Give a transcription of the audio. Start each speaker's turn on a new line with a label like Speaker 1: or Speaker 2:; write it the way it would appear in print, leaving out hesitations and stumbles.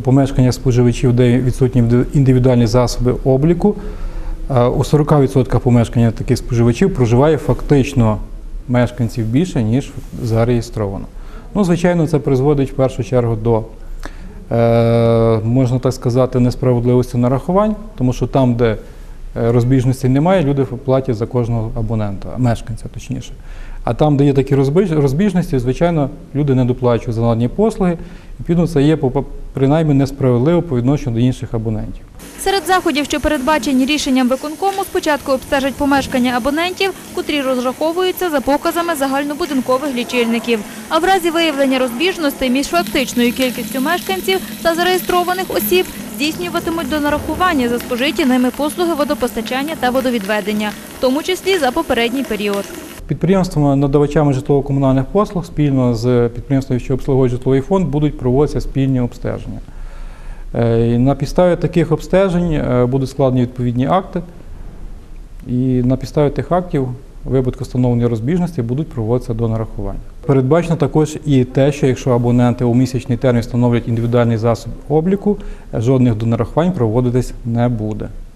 Speaker 1: Помешкання споживачів, де відсутні індивідуальні засоби обліку, у 40% помешкання таких споживачів проживає фактично мешканців більше, ніж зареєстровано. Ну, звичайно, це призводить в першу чергу до, можна так сказати, несправедливості нарахувань, тому що там, де розбіжності немає, люди платять за кожного абонента, мешканця точніше. А там, де є такі розбіжності, звичайно, люди не доплачують за надані послуги, і відповідно це є принаймні несправедливо по відношенню до інших абонентів.
Speaker 2: Серед заходів, що передбачені рішенням виконкому, спочатку обстежать помешкання абонентів, котрі розраховуються за показами загальнобудинкових лічильників. А в разі виявлення розбіжностей між фактичною кількістю мешканців та зареєстрованих осіб здійснюватимуть донарахування за спожиті ними послуги водопостачання та водовідведення, в тому числі за попередній період.
Speaker 1: Підприємствами-надавачами житлово-комунальних послуг спільно з підприємствами, що обслуговують житловий фонд, будуть проводитися спільні обстеження. На підставі таких обстежень будуть складені відповідні акти, і на підставі тих актів у випадку встановлення розбіжності будуть проводитися донарахування. Передбачено також і те, що якщо абоненти у місячний термін встановлять індивідуальний засіб обліку, жодних донарахувань проводитись не буде.